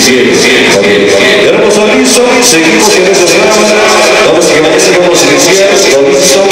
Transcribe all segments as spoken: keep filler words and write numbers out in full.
cielo. Ok. Tenemos aviso, seguimos en esa programa. Vamos a iniciar, vamos a iniciar. Aviso.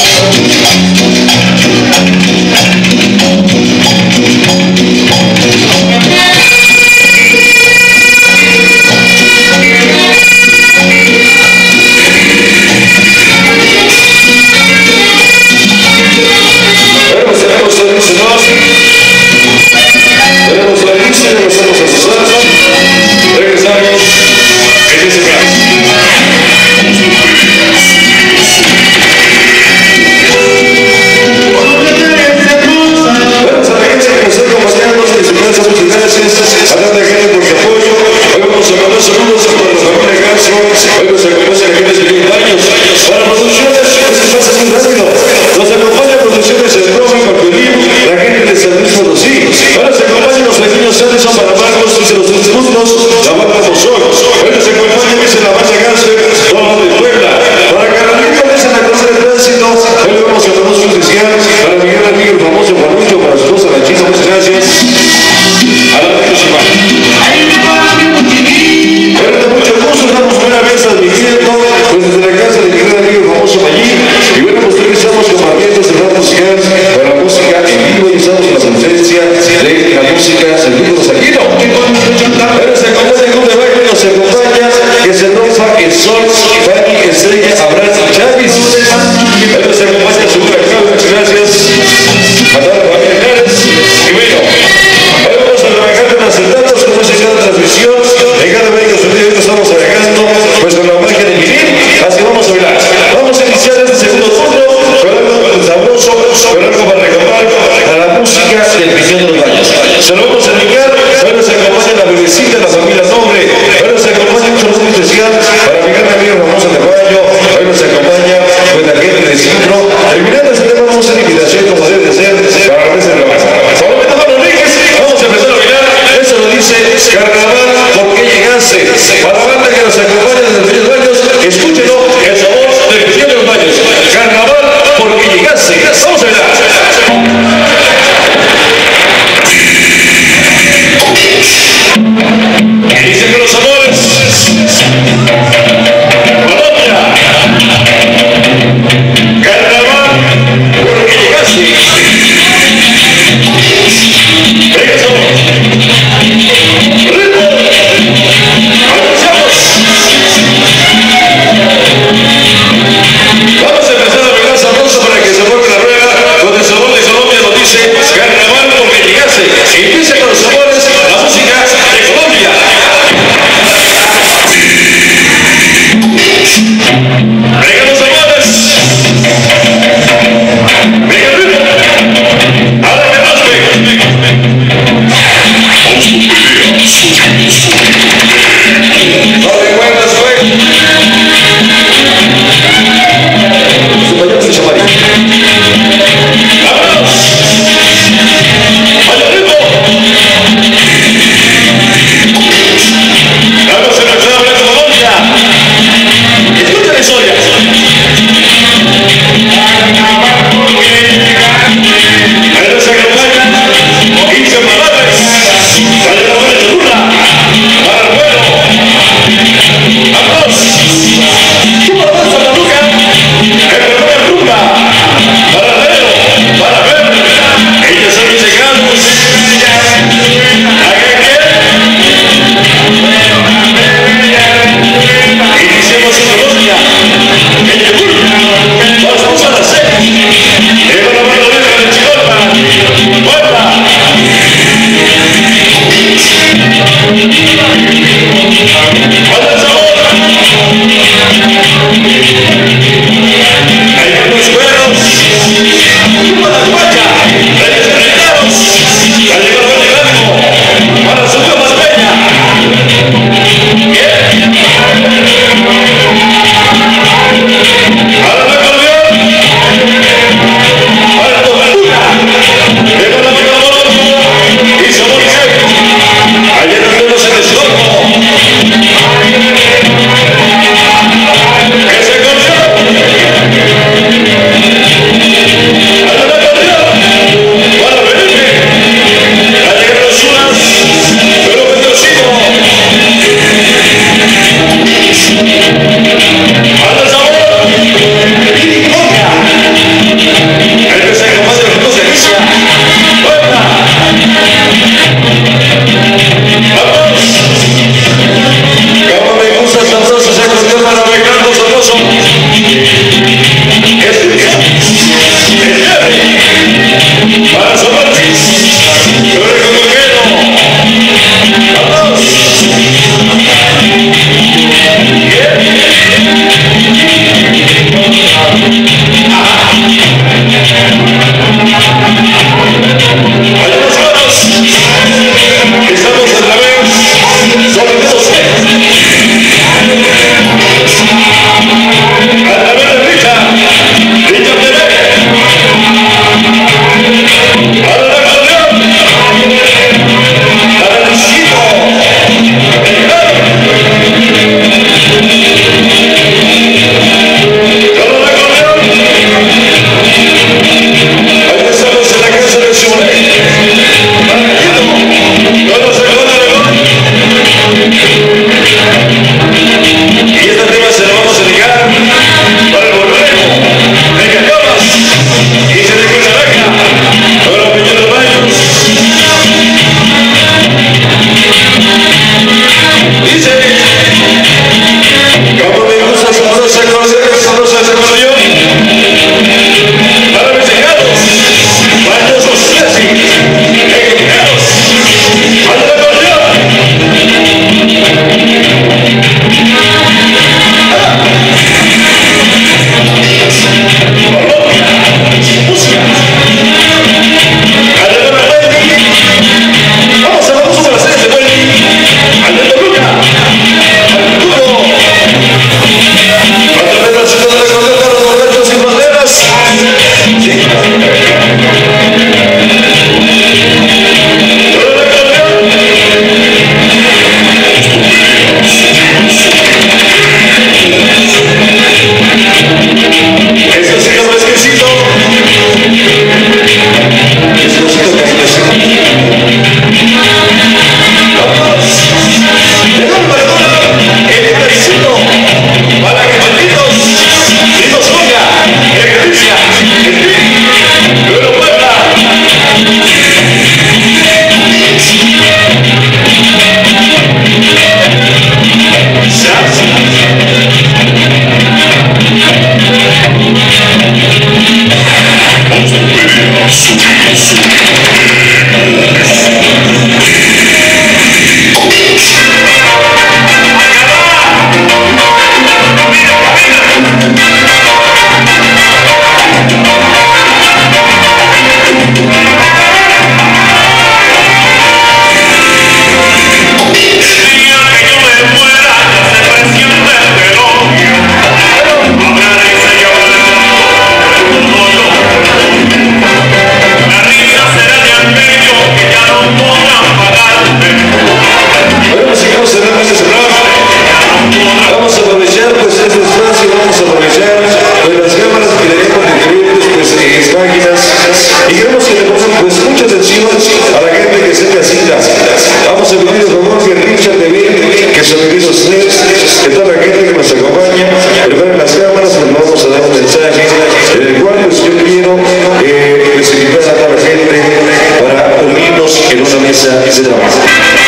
vamos a aprovechar pues este espacio, vamos a aprovechar pues las cámaras que tenemos diferentes pues eh, páginas y queremos que le pongan pues mucha atención a la gente que se casita. Vamos a pedir el favor que Richard de Bill, que son queridos Nets, que toda la gente que nos acompaña, preparen las cámaras, pues vamos a dar un mensaje en el cual pues yo quiero eh, pues, invitar a toda la gente para unirnos en una mesa de trabajo.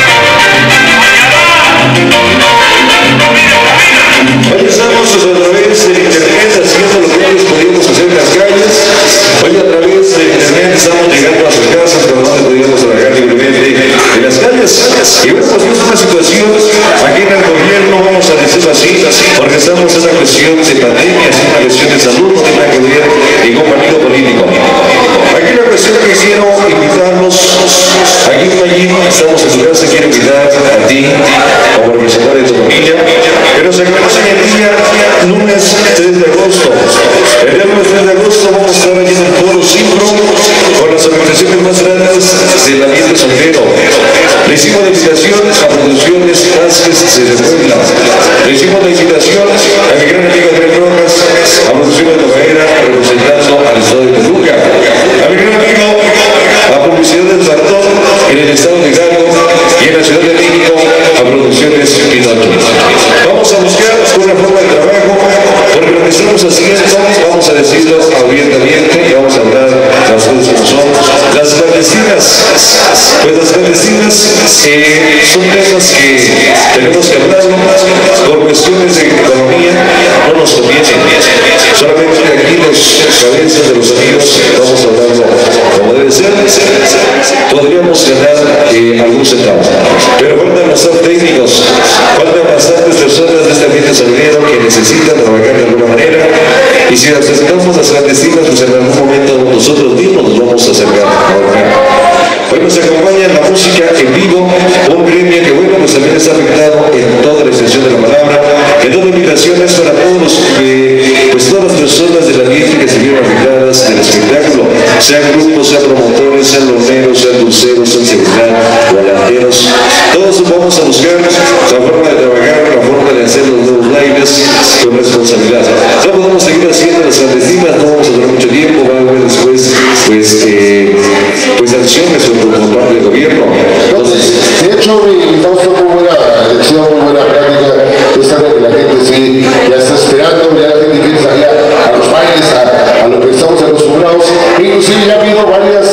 Hoy estamos a través de internet haciendo lo que antes podíamos hacer en las calles. Hoy a través de internet estamos llegando a sus casas, pero no podíamos trabajar libremente en las calles. Y bueno, pues es una situación aquí en el gobierno, vamos a decirlo así, porque estamos en una cuestión de pandemia, es una cuestión de salud, no tiene nada que ver ningún partido político. Aquí la cuestión que quiero invitarlos, aquí en Mayín, estamos en tu casa, quiero invitar a ti, como representante de tu familia, que nos acompañen el día lunes tres de agosto. El día lunes tres de agosto vamos a estar allí en el Foro Cimpro con las organizaciones más grandes del ambiente soltero. Le hicimos la invitación a Producciones Vázquez de Puebla. Le hicimos la invitación a mi gran amigo Andrés Rojas, a Producciones de Noguera, representando al estado de Toluca. A mi gran amigo, a Publicidad del Bartón en el estado de Hidalgo y en la Ciudad de México, a Producciones Pinocho. Vamos a buscar una forma de trabajo, porque lo que estamos haciendo, vamos a decirlo abiertamente y vamos a hablar las cosas como son. Las clandestinas, pues las clandestinas eh, son temas que tenemos que hablarlo por cuestiones de economía, no nos conviene. Solamente aquí los cabezas de los amigos vamos a hablarlo como debe ser. Podríamos ganar eh, algún centavo, pero faltan los técnicos, faltan bastantes personas de este ambiente saludero que necesitan trabajar de alguna manera, y si aceptamos las clandestinas, pues en algún momento nosotros mismos nos vamos a acercar a trabajar. Hoy nos acompaña en la música en vivo, un gremio que bueno, pues también está afectado en toda la extensión de la palabra. En toda invitación es para todos los, eh, pues todas las personas del ambiente que se vieron afectadas del espectáculo, sean grupos, sean promotores, sean loneros, sean dulceros, sean seguridad, volanteros, todos vamos a buscar la forma de trabajar, la forma de hacer los nuevos bailes con responsabilidad. No podemos seguir haciendo las clandestinas, no vamos a durar mucho tiempo, va a haber después pues, eh, pues acciones por parte del gobierno. Entonces, de hecho, estamos con muy buena lección, muy buena práctica. Es algo que la gente sí ya está esperando, ya la gente quiere salir a los bailes, a, a lo que estamos acostumbrados. Inclusive ya ha habido varias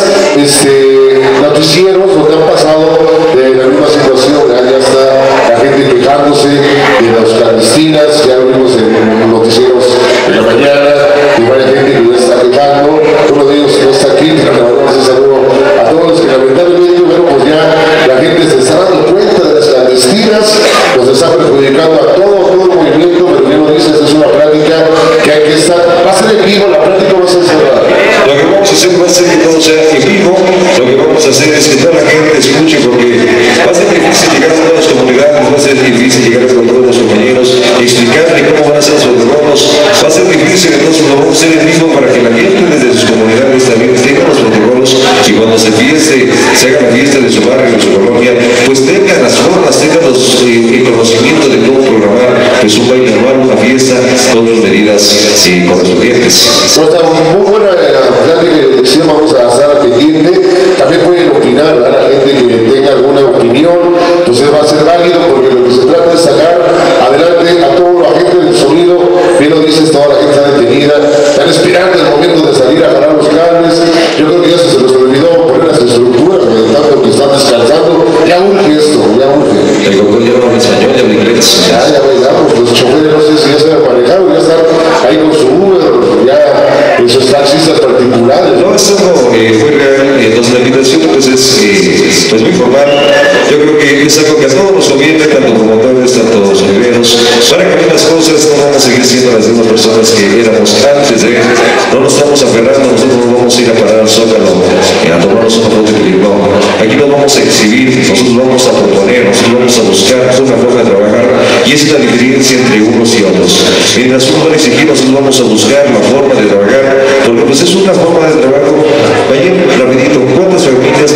este, noticieros donde han pasado de la misma situación, ya, ya está la gente quejándose de las clandestinas, ya lo vimos en los noticieros de la mañana, y varias gente que ya está quejando. Uno de ellos no está aquí, pero le mandamos un saludo a todos los que lamentablemente, bueno, pues ya la gente se está dando cuenta de las clandestinas, nos está perjudicando a todo, todo el movimiento, pero bien lo dices, es una práctica que hay que estar, va a ser en vivo, la práctica va a ser cerrada. Lo que vamos a hacer va a ser que todo sea en vivo, lo que vamos a hacer es que toda la gente escuche, porque va a ser difícil llegar a todas las comunidades, va a ser difícil llegar a todos los compañeros y explicarle cómo van a ser los protocolos, va a ser difícil, entonces lo vamos a hacer en vivo para que la gente desde sus comunidades también tenga los protocolos y cuando se fieste, se haga la fiesta de su barrio, de su colonia, pues tengan las formas, tengan los, eh, el conocimiento de cómo programar pues, un baile anual, una fiesta, con las medidas eh, correspondientes. Pues está muy buena la plática de elección, vamos a estar pendiente. También pueden opinar, ¿verdad? La gente que tenga alguna opinión, entonces va a ser válido, porque lo que se trata es sacar adelante a toda la gente del sonido. Bien lo dices, toda la gente está detenida, están esperando el momento de salir a jalar los cables. Yo creo que ya se les olvidó poner las estructuras, tanto que están descansando. Ya urge esto, ya urge. El doctor ya no habla español, ya habla inglés. Ya, ya bailamos, los choferes no sé si ya se han manejado, ya están ahí con su Uber, ya esos taxistas particulares. No, es algo eh, muy real, entonces la invitación pues es eh, pues muy formal. Yo creo que es algo que a todos nos conviene, tanto promotores, tanto sonideros, para cambiar las cosas, no vamos a seguir siendo las mismas personas que éramos antes, ¿eh? No nos estamos aferrando, nosotros no vamos a ir a parar al Zócalo eh, a tomarnos una foto de no. Aquí nos vamos a exhibir, nosotros vamos a proponer, nosotros vamos a buscar una forma de trabajar, y esa es la diferencia entre unos y otros. Mientras uno va a exigir, nosotros vamos a buscar la forma de trabajar, porque pues es una forma de trabajo. Vaya rapidito, ¿cuántas familias tuvo de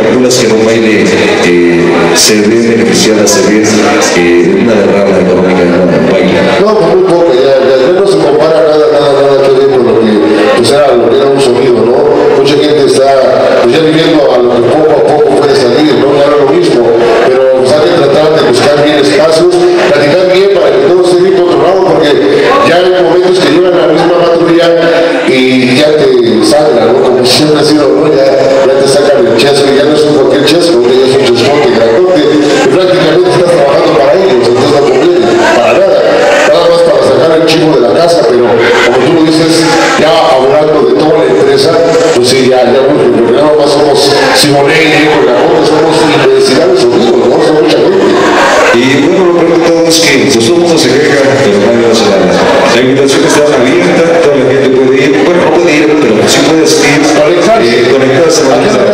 calculas que en un baile eh, se ve beneficiada, se ve eh, una derrama económica en un baile? No, pues muy poco, ya, ya, ya no se compara nada, nada, nada que ver con lo que, pues era, lo que era un sonido, ¿no? Mucha gente está, pues ya viviendo a lo que poco a poco puede salir, ¿no? Ya no es lo mismo, pero pues hay que tratar de buscar bien espacios, platicar bien para que todo esté bien controlado, porque ya hay momentos que llevan a la misma patrulla y ya te salgan, ¿no? Como siempre ha sido, ¿no? Ya, ya te sacan el chesco, y ya no es un cualquier chesco, ya es un chescote grandote, y prácticamente estás trabajando para ellos, entonces no conviene, para nada, nada más para sacar el chivo de la casa, pero como tú lo dices, ya hablando de toda la empresa, pues sí, ya, ya, porque nada más somos Simone y Diego Grandote, somos diversidades unidos, ¿no? Son mucha gente. Y bueno, lo peor de todo es que pues, todo el mundo se queja, pero nadie hace nada. La invitación está abierta, toda la gente puede ir, bueno, no puede ir, pero sí puedes ir, eh, conectarse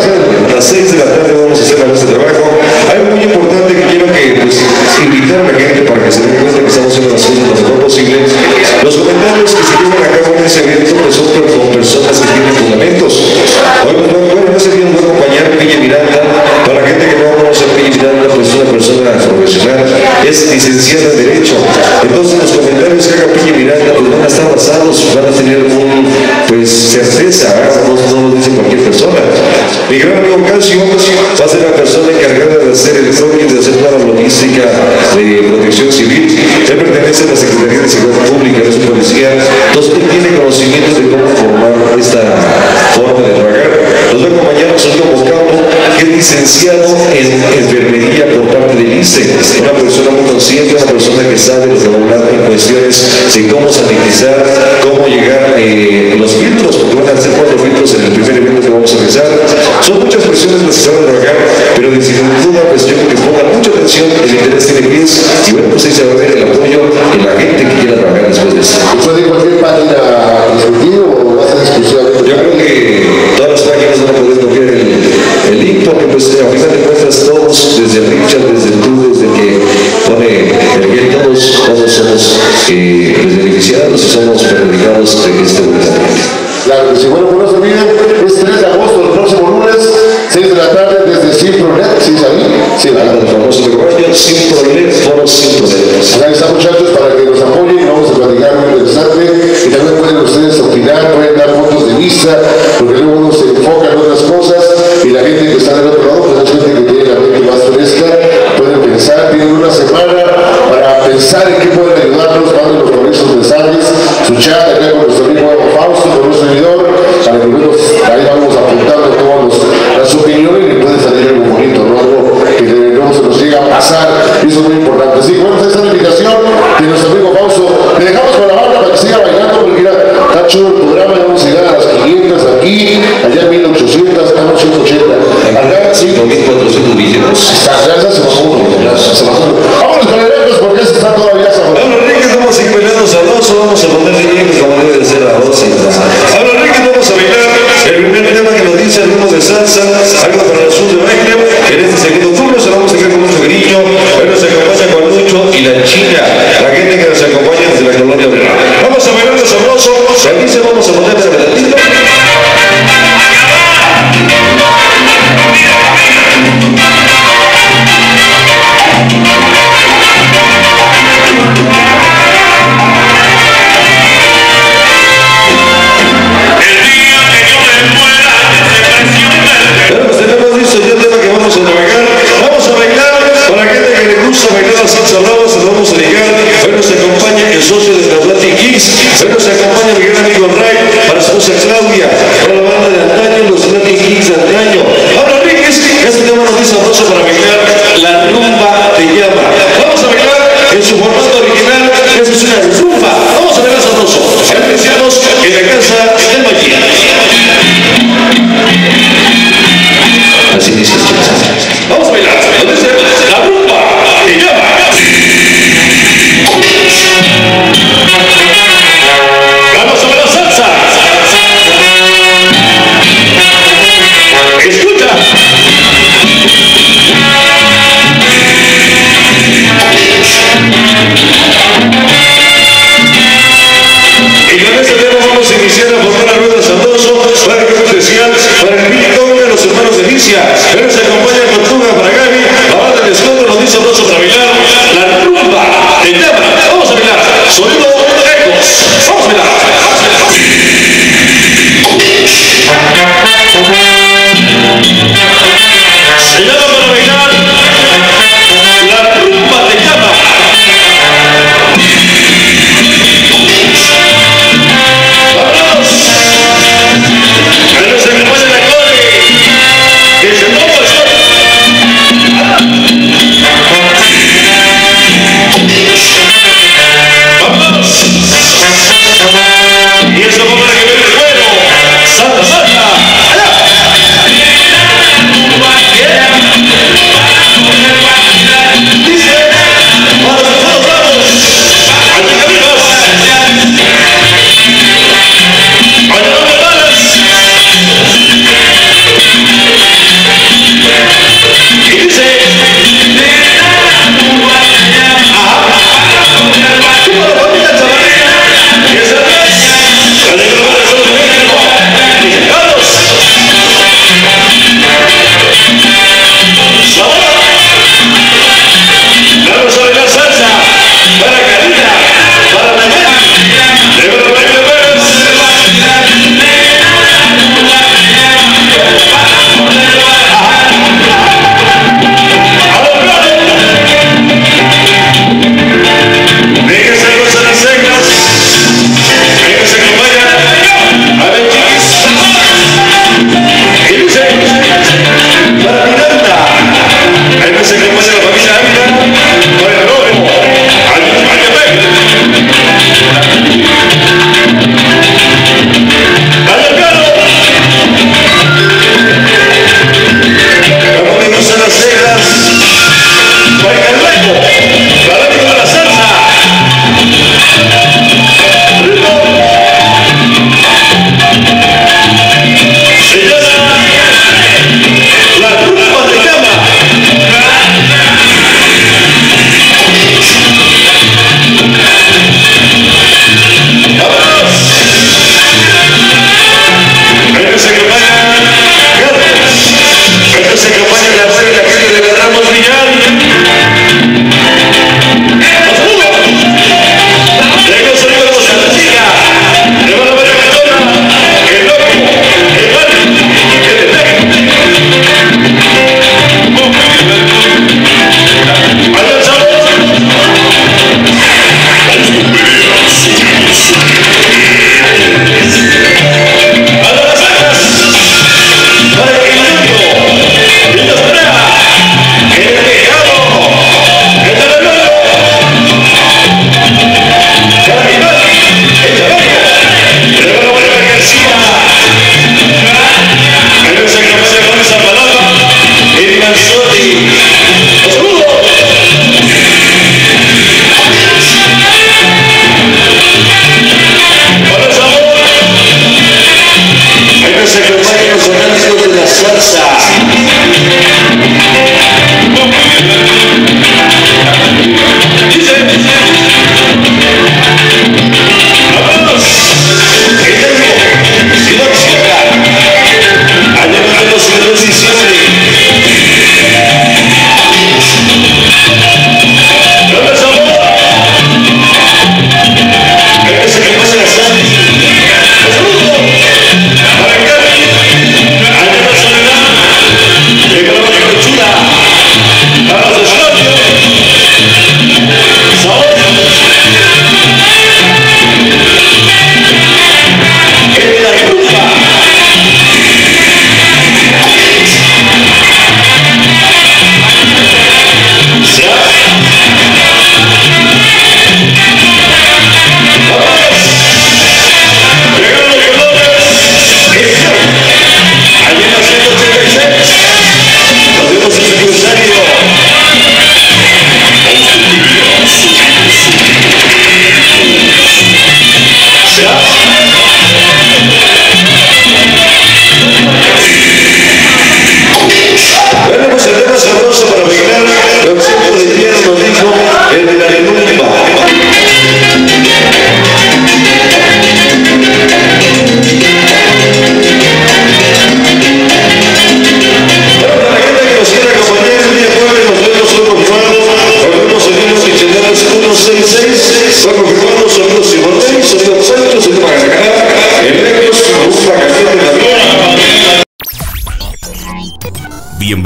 a las seis de la tarde vamos a hacer la mesa de trabajo. Algo muy importante que quiero que pues, invitar a la gente para que se den cuenta que estamos haciendo las cosas lo mejor posible. Los comentarios que se llevan a cabo en ese evento pues, son con personas que tienen fundamentos. Hoy, bueno, bueno, en ese día nos va a acompañar Piña Miranda. Para la gente que no conoce a Piña Miranda, pues es una persona profesional, es licenciada en Derecho. Entonces los comentarios que haga Piña Miranda pues van a estar basados, van a tener un, pues certeza, ¿eh? no, no lo dice cualquier persona. Mi gran amigo Casio va a ser la persona encargada de hacer el croquis, de hacer toda la logística de protección civil. Él pertenece a la Secretaría de Seguridad Pública, es un policía, entonces él tiene conocimientos de cómo formar esta forma de trabajar. Nos va a acompañar nuestro amigo Bocamo, que es licenciado en enfermería por parte del I C E, una persona muy consciente, una persona que sabe hablar en cuestiones de cómo sanitizar, cómo llegar eh, los filtros, porque van a hacer cuatro filtros en el primer evento que vamos a realizar. Son muchas personas las que se van a trabajar, pero sin duda pues yo creo que pongan mucha atención, el interés tiene que es, y bueno, pues ahí se va a ver el apoyo de la gente que quiera trabajar después de esto. ¿Puede cualquier página discutir o va a ser exclusivamente? Yo creo que todas las páginas van a poder coger el, el link, porque pues a final de cuentas todos, desde Richard, desde tú, desde que pone el que todos, todos somos eh, pues, beneficiados y somos perjudicados de este gobierno. Claro que sí, bueno, pues no se olviden, es tres de agosto, el próximo lunes, seis de la tarde, desde Simpronet, ¿sí es ahí? Sí, ahí el famoso de Cobaña, Simpronet, foro Simpronet. Ahí está, muchachos, para que nos apoyen, vamos a platicar muy interesante, y también pueden ustedes opinar, pueden dar puntos de vista, porque luego uno se enfoca en otras cosas, y la gente que está del otro lado, pues es gente que tiene la mente más fresca, pueden pensar, tienen una semana para pensar en qué pueden ayudarnos, mándenos con esos mensajes, su chat acá con nuestro amigo Fausto, con nuestro servidor, para que bueno, ahí vamos apuntando todas las opiniones y puede salir algo bonito, ¿no? Algo que no se nos llega a pasar, y eso es muy importante. Sí, bueno, esta es la invitación de nuestro amigo Fausto. Le dejamos con la banda para que siga bailando, porque mira, está chulo el programa, y vamos a llegar a las quinientas aquí, allá mil ochocientas, acá ciento ochenta. Acá cinco mil cuatrocientos billetes. Ya se bajó uno, ya se bajó uno. Vámonos con el eventos porque ese está todavía sabroso. Ahora Enrique, estamos encumelados sabroso, vamos a ponerle bien como debe de ser a dos y ahora Enrique, vamos a bailar el primer tema que nos dice el ritmo de salsa, algo para el sur de baile. En este segundo turno se vamos a hacer con mucho cariño. Hoy nos acompaña con Lucho y la China, la gente que nos acompaña desde la colonia obrera. Vamos a bailar sabroso, aquí se vamos a poner de verdadito. Bueno, pues tenemos listo ya el tema que vamos a trabajar. Vamos a bailar. Para la gente que le gusta bailar la salsa brava, se lo vamos a ligar. Hoy nos acompaña el socio de los Latin Kings. Hoy nos acompaña mi gran amigo Ray, para su esposa Claudia, para la banda de antaño, los Latin Kings de antaño. Ahora, Enríquez, este tema nos dice sabroso para bailar. La rumba te llama. Vamos a bailar en su formato original. Esto es una rumba. Vamos a bailar sabroso. Iniciamos en la casa del Magia. Así dice, vamos a bailar. La rumba te llama.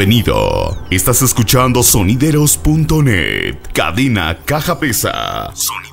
Bienvenido. Estás escuchando sonideros punto net. Cadena Caja Pesa. Sonideros.